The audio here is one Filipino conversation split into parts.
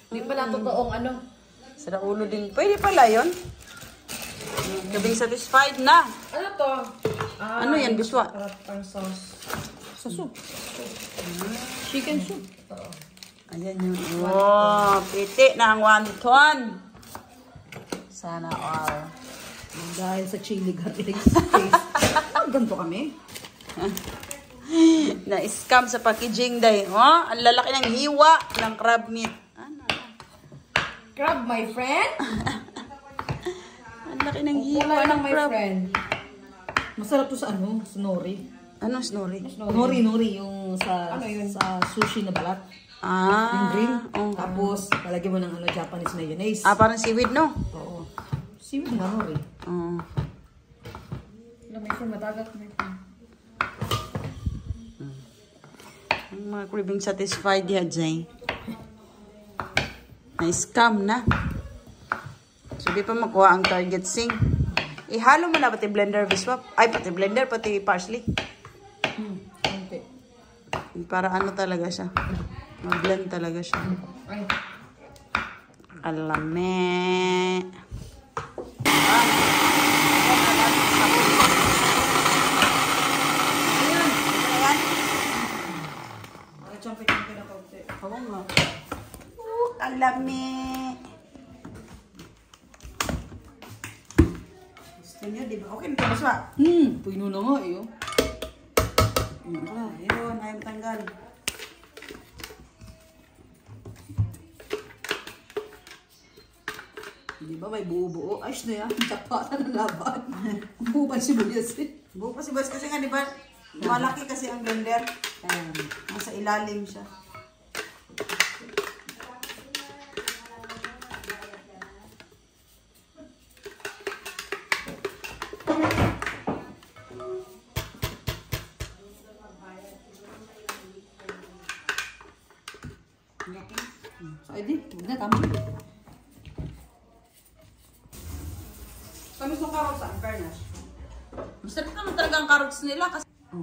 Hindi pala totoong ano. Sira ulo din. Pwede pala yun. Gabing satisfied na. Ano to? Ano yan, biswa? Ang sauce. Sa soup. Chicken soup. Ayan yun. Oh, piti na ang wonton. Sana all. Dahil sa chili garlic paste. Ganito kami. Na-scam sa packaging day. Oh, ang lalaki ng hiwa ng crab meat. Ano? Crab, my friend. Ang laki ng hiwa Wala ng lang, my crab. friend. Masarap to sa ano? Sa nori. Ano, snorri? Nori, yung sa, Ano yun? sa sushi na balat. Ah. Yung green. Oh. Tapos, talagyan mo ng ano, Japanese mayonnaise. Ah, parang seaweed, no? Oo. Seaweed na nori. Oh. Alam, may friend, matagat, my friend. Ang mga craving satisfied yan, Jay. Na-scam na. So, di pa makuha ang target sing. Ihalo mo na pati blender, biswap. Ay, pati blender, pati parsley. Okay. Para ano talaga siya. Mag-blend talaga siya. Ay. Alame. Champi-champi na kaunti. Oo nga. Alame. Gusto niyo, di ba? Okay, ito baswa. Puno na nga eh. Ayun, ayaw tanggal. Di ba may buo-buo? Ayos na yan. Tapatan ng laban. Buo pa si Bulias eh. Buo pa si Bas kasi nga, di ba? Malaki kasi ang blender. Nasa ilalim siya. So, edi, huwag na, tama. Kami sa carrots ang fairness. Masarap naman talaga ang carrots nila kasi...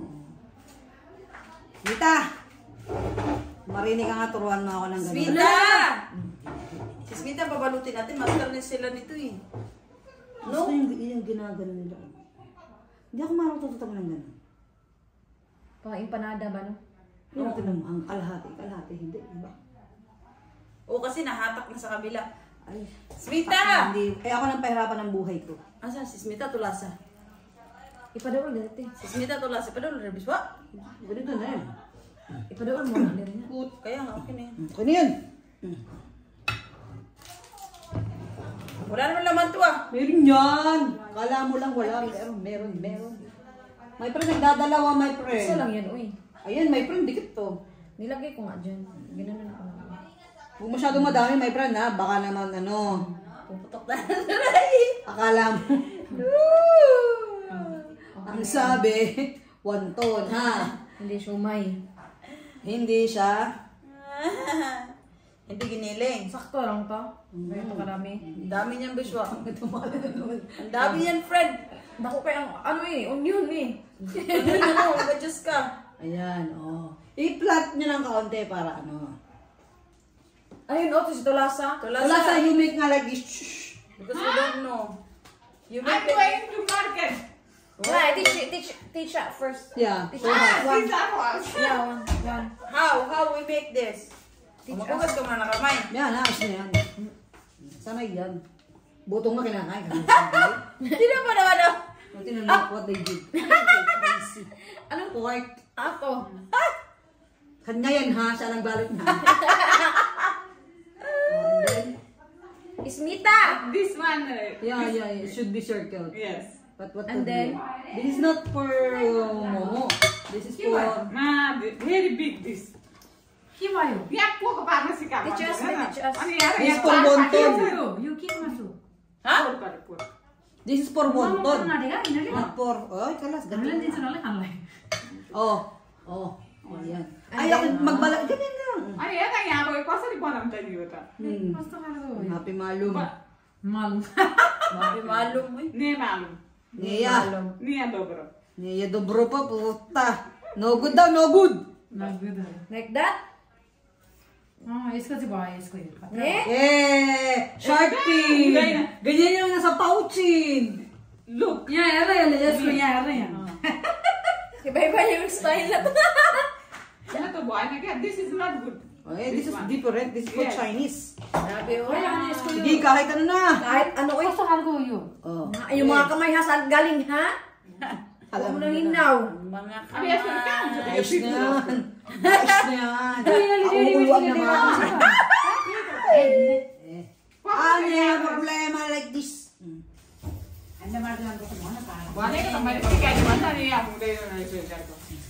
Mita! Marinig ka nga, turuan mo ako ng gano'n. Smita! Si Smita, babalutin natin. Master na sila nito eh. No? Yung ginagano nila. Hindi ako marunong tututang ng gano'n. Pang empanada ba, no? Yung tinan mo, ang kalahati, hindi. Diba? Oo, kasi nahatak na sa kabila. Ay, Smita! hindi. Kaya ako nang pahirapan ng buhay ko. Asa? Si Smita tulasa. Ipadawal din ito. Si Smita tulasa. Padol, Rebiswa. Ganito na yan. Ipadawal mo na rin. Kaya nga, okay na yan. Okay na yan. Wala naman laman to ah. Meron yan. Kala mo lang wala. Meron. My friend, nagdadalawa, my friend. Isa lang yan, uy. Ayan, my friend, dikit to. Nilagay ko nga dyan. Ginanon ako. Huwag masyadong madami, my friend, ha? Baka naman, ano, Puputok na. akala mo. Ang sabi, wonton, ha? Hindi siumay. Hindi siya. Hindi giniling. Sakto lang to. Ganito karami. Ang dami niyan, Biswa. Ang dami yan, friend. Naku kaya ano eh, onion eh. Ano, mag-adjust ka. Ayan, oh. I-flat nyo ng kaunti para ano. Ayun, oh, ito lasa. Wala sa you make nga like this. Shh. Because we don't know. You I'm make it. going to market. Yeah, teach that first. Yeah. Teach So, us. These are ones. Yeah, one. How we make this? Mabukas ka muna ng kamay. yan, ayos na yan. Sanay yan. Butong nga kinakain. Hindi naman naman ah. Tinan mo what they did. Crazy. Anong Pork. ato? Kanya yan ha, siya lang balot na. Ismita! This one. Yeah, it should be circled. Yes. But what And to then? do? This is not for momo. This is for... Ma, very big this. Hiwayo. Yeah, poco para si kama. Teach us. This is for wonton. You keep maso. Ha? This is for wonton. Nadiga, Not for... Oh, kalas. Ganun. Oh, yan. Ay, ako magbala. Ganyan lang. Ano yan ang yabo? Ipasa rin po naman tayo ito. Happy malum. Malum. Mapi malum eh. Niya malum. Niya. Niya dobro. Niya dobro pa, puta. No good daw, no good. Like that? हाँ इसका से बाय इसको ये पता है। Eh! Sharpie! Ganyan yung nasa pouchin! Look. यहाँ आ रहे हैं इसको यहाँ आ रहे हैं Iba-iba yung style na to. Ano to boy na kaya? This is not good. Eh, this is different. This is for Yes. Chinese. Grabe, oh. यहाँ इसको Hindi, kahit ano na. Kahit ano, eh. कौन सा हाल को यो Oh. Yung mga kamay ha, saan galing, ha? Huwag mo nang hinaw. Mga Abi, yes, kamay. Ayos na yan. Ayos na yan. Kauluan naman. Ano yung problema like this? अंदर मार दो को माना पा Boy na kaya may kaya naman na niya mo dahil na ito ko.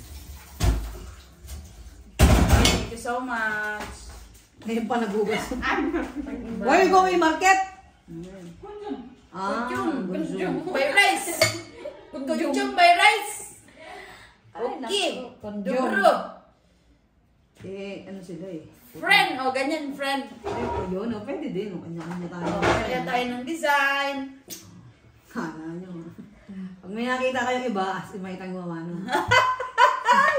Thank you so much. Ngayon pa nagugas. Ano? Where you going, market? Kunjun. Ah, Kunjung by rice. Kunjung by rice. Okay. Duro. Eh, ano sila eh? Friend. O, ganyan, friend. Eh, yun, oh, pwede din. Oh, kanya-kanya tayo. O, kaya tayo ng design. Kala nyo. Pag may nakita kayong iba, as in may tanggawa, no? Ay.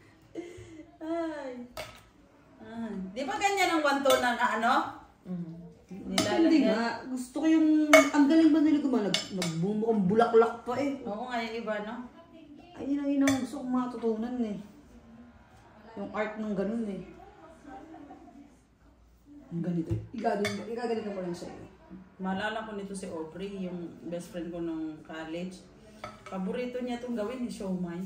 Di ba ganyan ang wanto na ano? Hindi Nilalagyan. nga. Gusto ko yung, ang galing ba nila gumawa? Nagbumukhang bulaklak pa eh. Oo nga yung iba, no? Ayun ang inang gusto kong matutunan eh. Yung art ng ganun eh. Ang ganito. Igaganito ko lang sa'yo. Maalala ko nito si Aubrey, yung best friend ko nung college. Paborito niya itong gawin ni siomai.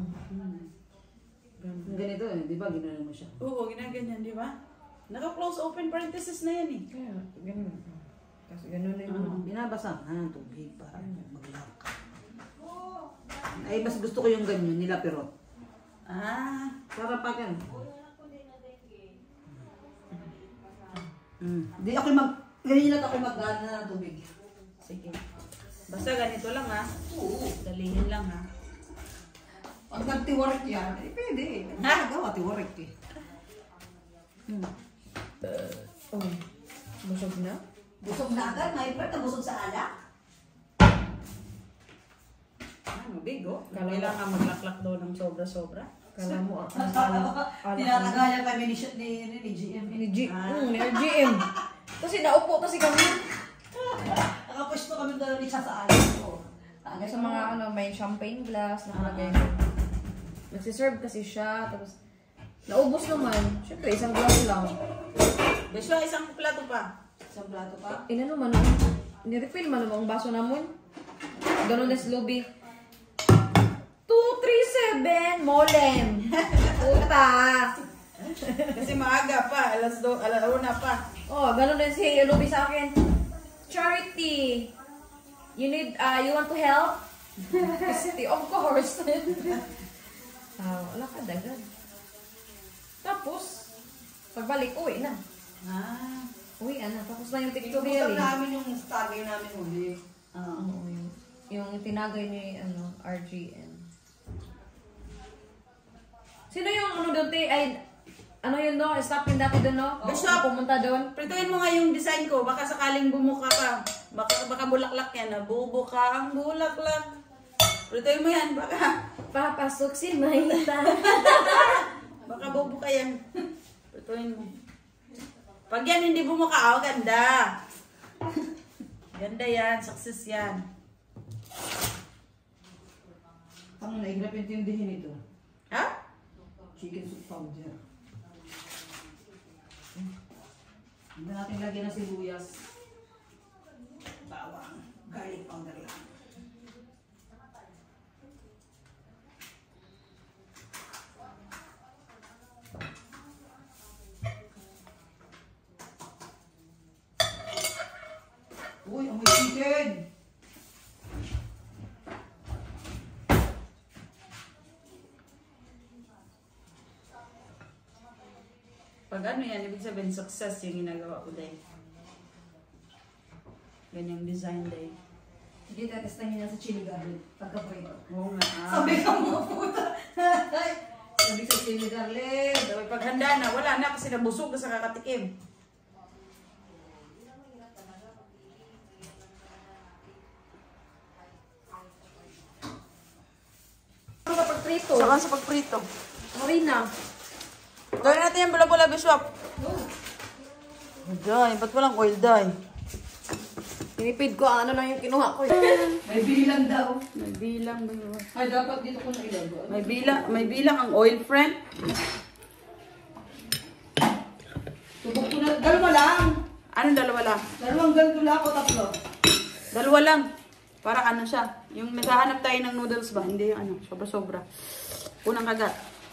Ang ganito eh. Di ba ginawa mo siya? Oo, ginaganyan, di ba? Naka-close open parenthesis na yan eh. Kaya, ganun. Kasi ganun na yun. Binabasahan ng tubig para mag-lock. Ay, mas gusto ko yung ganyan, nila perot. Ah, Para pa gan. Di ako mag... Ganyan lang ako mag-gana ng tubig. sige. Basta ganito lang ha. Dalihin lang ha. Pag nag-tiwork yan, eh pwede eh. Nagagawa, tiwork eh. Oh, busog na? Busog na agad, my friend, nabusog sa alak. Ah, mabigo. Kailangan maglaklak daw ng sobra-sobra. Kala mo, Tinatagayan kami ni GM. Ni GM. Kasi naupo kasi kami. Nakapwesto kami doon ni siya sa alak. Sa mga ano, may champagne glass na nakalagay mo. Nagsiserve kasi siya, tapos naubos naman. Siyempre, isang glass lang. Besyo, isang plato pa. Isang plato pa. Inano man, nirefill man naman ang baso namon. Ganun na si Lobby. 237 Molem. Puta. Kasi maaga pa, alas 1 pa. Oh, ganun din si Lobby sa akin. Charity. You want to help? Kasi, of course. Wala ka dagad. Tapos, pagbalik, uwi na. Ah. Uwi na. Tapos na yung Ito pictorial. namin yung stagay namin huli. Oo, yung tinagay ni RGN. Sino yung ano doon, ay, ano yun no? Stop yun dati doon no? Bishop! Pumunta doon. Prituin mo nga yung design ko, baka sakaling bumuka ka. Baka bulaklak yan, bubuka ang bulaklak. Prituin mo yan, baka. Papasok si Maita. Baka bubuka yan. Prituin mo. Pag yan hindi bumuka, oh, ganda. Ganda yan, success yan. Ang nahirap intindihin ito. Ha? Chicken soup powder. Hindi natin lagyan ng sibuyas. Bawang. Garlic powder lang. Uy, amoy chicken! Pag ano yan, ibig sabihin success yung ginagawa ko dahil. Ganyang design dahil. Hindi, tatestahin niya sa chili garlic. Pagka-prito. Oo nga. Sabi ka mga puta. Sabi sa chili garlic. Sabi paghanda na, wala na kasi nabusog na sa kakatikim. Sa pagprito. Saka sa pagprito. Marina. Gawin natin yung bula-bula, Bishop. Day, ba't walang oil, Day? Tinipid ko, ano lang yung kinuha ko. May bilang daw. May bilang. Ay, dapat dito ko na ilagay. May bilang ang oil, friend. Subok ko na. Dalawa lang. Anong dalawa lang? Dalawang ganito lang ako, tatlo. Dalawa lang. Para ano siya. Yung naghahanap tayo ng noodles ba? Hindi yung ano. Sobra-sobra. Unang kagat.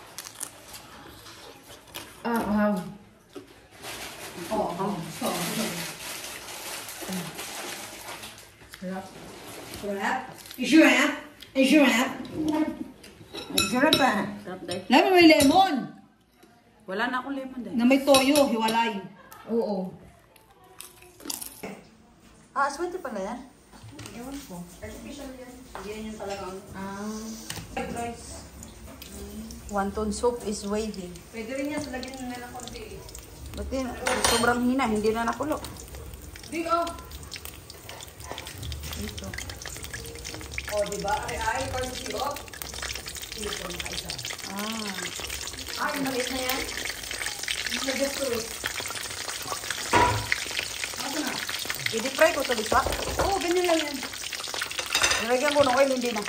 Shrimp. Shrimp. Shrimp. Shrimp pa. Sarap, Day. Lemon, may lemon. Wala na akong lemon, Day. Na may toyo, hiwalay. Oo. Ah, aswerte pala yan. Ewan ko. Artificial yan. Yan yung talagang. Wonton soup is waiting. Pwede rin yan, lagyan nila ng konti. Ba't yun? Sobrang hina. Hindi na nakulo. Di, oh. Ito. O, diba? Ay, corn syrup. Silicon na isa. Ah. Yung maliit na yan. Lagyan fruit. I-deep-fry ko ito, Lisa. Oo, ganyan lang yan. Nilagyan ko ng oil, hindi na.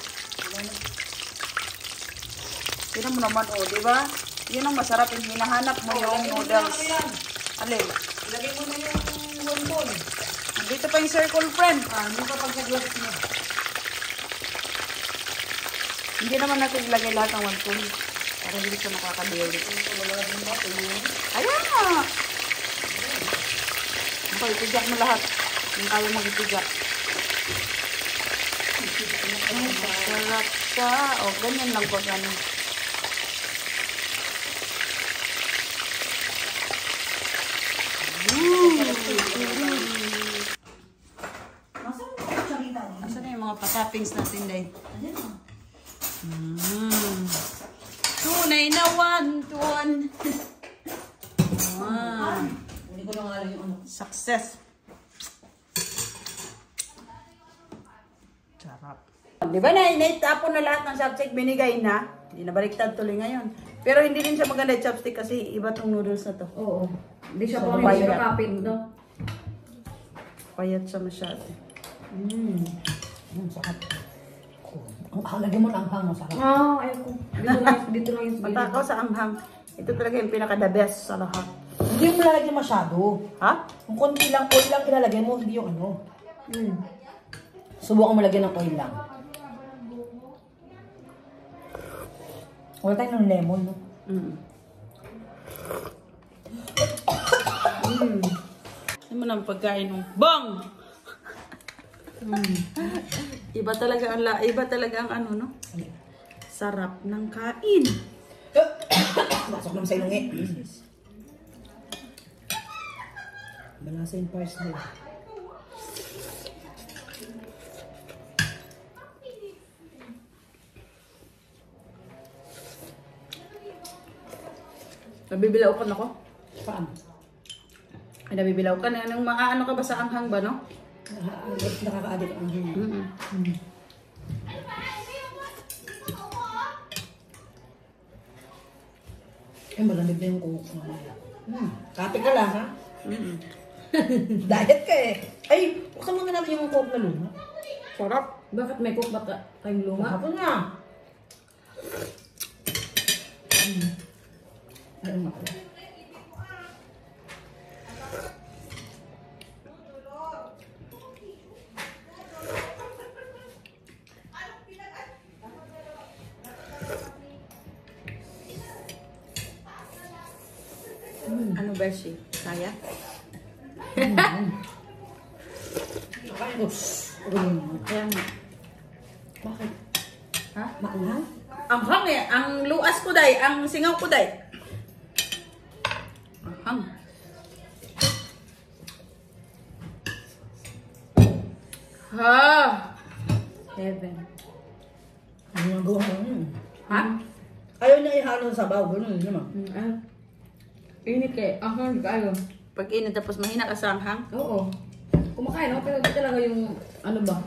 Tignan mo naman, oh, di ba? Yun ang masarap, yung hinahanap mo yung noodles. Alin? Ilagay mo na yung wonton. Dito pa yung circle, friend. Ano pa pag nag-work mo? Hindi naman natin ilagay lahat ng wonton. Para hindi ko nakakadiri. Ayan na! Okay, itiga mo lahat. Yung kaya mong itiga. Sarap ka. O, ganyan lang pag ano. Asan na yung mga patoppings natin, Day? Tunay na wonton. Wow. Hindi ko lang alam yung ano. Success. Sarap. Di ba naitapon na lahat ng chopstick binigay na? Hindi na baliktad tuloy ngayon. Pero hindi din siya maganda yung chopstick kasi iba tong noodles na to. Oo. Hindi siya So, po, hindi siya payat. kapit, no? Payat siya masyado. Sarap. Ang lagyan mo ng hang, masarap. Ayoko. Dito lang yung Matakaw sa anghang. Ito talaga yung pinaka-the best sa lahat. Hindi mo lalagyan masyado. Ha? Kung konti lang, oil lang ilalagay mo, hindi yung ano. Subukan mo lagyan ng oil lang. Wala tayo ng lemon, no? Ano mo na pagkain mo? Bang! Iba talaga ang ano, no? Sarap ng kain. Pasok naman sa ilong eh. Malasa yung parsley. Nabibilaw ka na ko? Paano? Ay, nabibilaw ka na. Anong maaano ka ba sa anghang ba, no? Nakaka-addict ang hangin. Eh, malamig na yung coke. Kape ka lang, ha? Diet ka eh. Ay, buksan mo na natin yung coke na luma. Sarap. Bakit may cook ba kayong luma? Hapon na. Ayun na pala. Ano, Beshi? Kaya? Ay, Kaya nga. bakit? Ha? Maanghang? Ang hang eh. Ang luas ko, Day. Ang singaw ko, Day. Ang hang. Ha! Heaven. Ano yung gawa mo? Ha? Ayaw niya ihalo sa sabaw. Ganun naman. Init kay. Hindi ka ayaw. Pag init tapos mahina ka sa anghang. Oo. Kumakain ako, pero di talaga yung ano ba?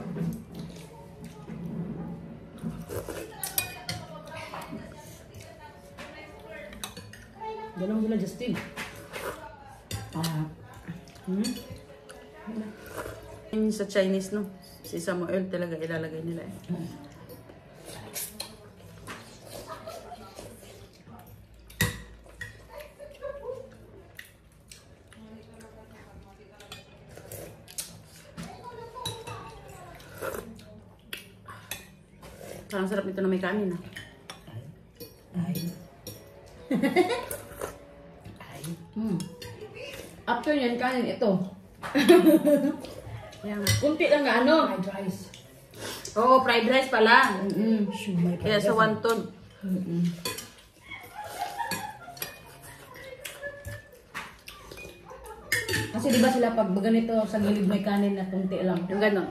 Ganun sila, Justin. Yung sa Chinese, no? Sesame oil talaga ilalagay nila eh. Parang sarap nito na may kanin ah. After yan, kanin ito. Yan. Kunti lang na ano. Fried rice. Oo, fried rice pala. Shumai. Kaya sa wonton. Kasi di ba sila pag ganito sa gilid may kanin na kunti lang. Yung ganon.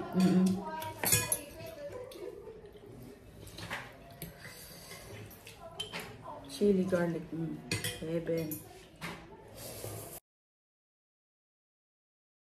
Chili garlic. Heaven.